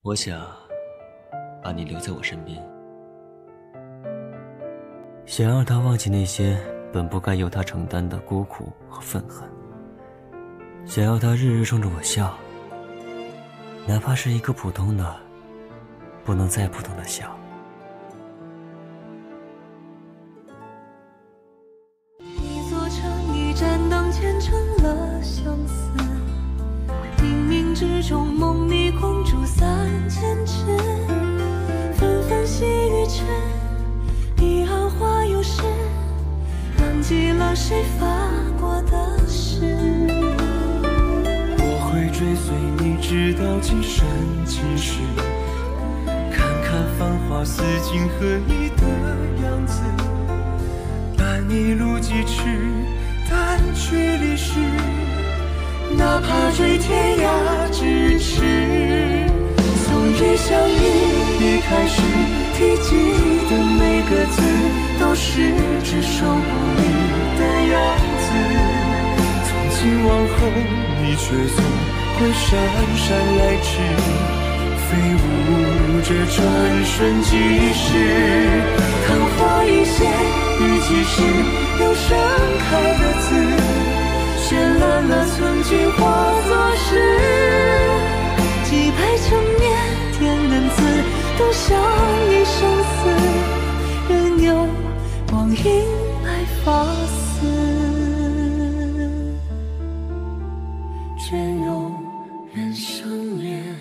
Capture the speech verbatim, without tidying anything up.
我想把你留在我身边，想让他忘记那些本不该由他承担的孤苦和愤恨，想要他日日冲着我笑，哪怕是一个普通的不能再普通的笑。 一座城一盏灯虔诚了相思，冥冥之中梦里空竹三千尺，纷纷细雨迟，彼岸花又是忘记了谁发过的誓。 我会追随你直到今生今世，看看繁华似锦和你的样子，伴你路几尺，掸去离世，哪怕追天涯咫尺。从遇相遇一开始，提及的每个字都是只手不离的样子，从今往后你却总会姗姗来迟，飞舞着转瞬即逝。昙花一现，日记时有盛开的字，绚烂了曾经化作诗。 几百成年天恩赐，都像一生死，任由光阴来发丝， 隽永人生恋。